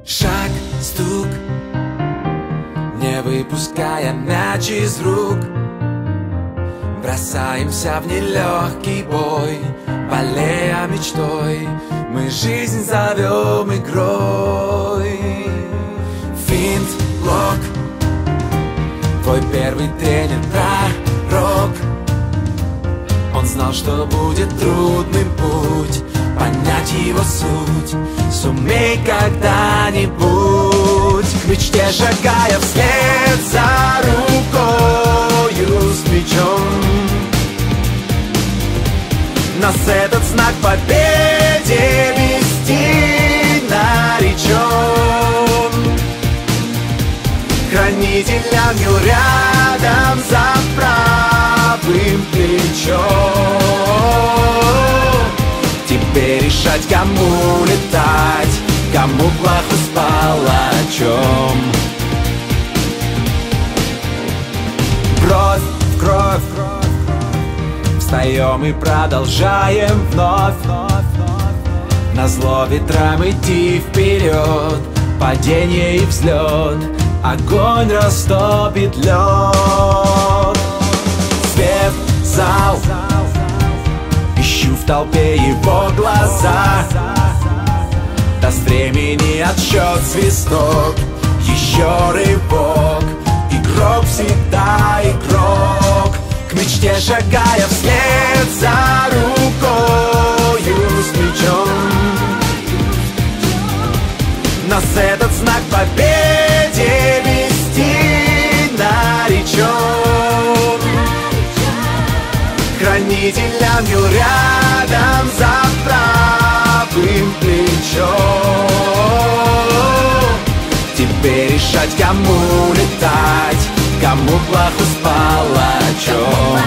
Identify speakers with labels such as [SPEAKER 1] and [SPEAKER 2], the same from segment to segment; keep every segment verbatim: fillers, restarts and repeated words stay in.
[SPEAKER 1] Шаг, стук, не выпуская мяч из рук, бросаемся в нелегкий бой, болея мечтой, мы жизнь зовем игрой. Финт, блок, твой первый тренер пророк. Он знал, что будет трудным путь, понять его суть сумей когда-нибудь. К мечте шагая вслед за рукою с мечом, нас этот знак победе вести наречен. Хранитель ангел рядом за правым плечом. Теперь решать, кому летать, кому плаху с палачом. Кровь в кровь, встаем и продолжаем вновь. Назло ветрам идти вперед, падение и взлет, огонь растопит лед. Свет, зал, ищу в толпе его глаза. Даст времени отсчет свисток, еще рывок. Игрок всегда игрок. К мечте шагая вслед за рукою с мечом, нас этот знак победе вести наречен. Хранитель ангел рядом за правым плечом. Теперь решать, кому летать, кому плаху с палачом.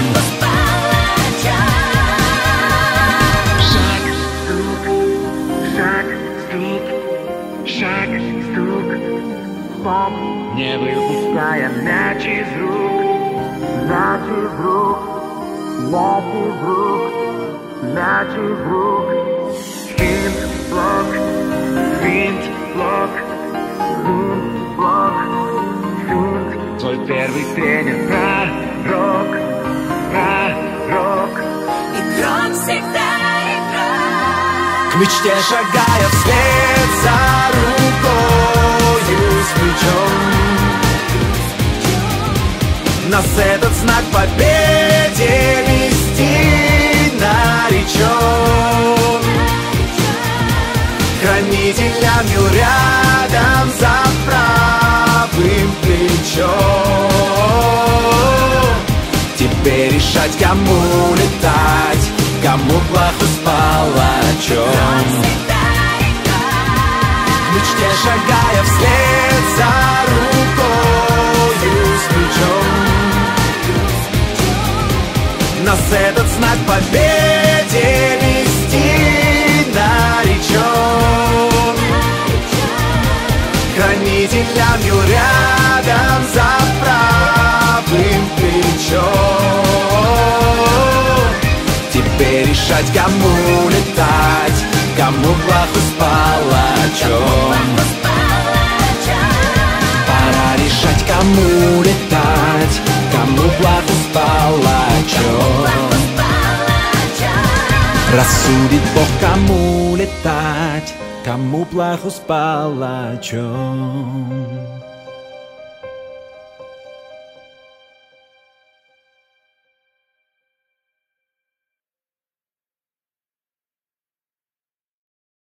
[SPEAKER 2] Шаг, стук, шаг, стук, шаг, стук, хоп, не выпуская мяч из рук, мяч из рук, мяч из рук, мяч из рук. Финт, блок, финт, блок, финт, блок, финт. Твой первый тренер пророк, пророк.
[SPEAKER 3] Игрок всегда игрок.
[SPEAKER 1] К мечте шагая вслед за рукою с мечом, нас этот знак победе вести наречен. Хранитель ангел рядом за правым плечом. Теперь решать, кому летать, кому плаху с палачом. К мечте шагая вслед за рукою с мечом, нас этот знак победе вести наречен. Хранитель ангел рядом за правым плечом. Теперь решать, кому летать, кому плаху с палачом. Пора решать, кому летать, кому плаху с палачом. Рассудит Бог, кому летать, кому плаху с палачом.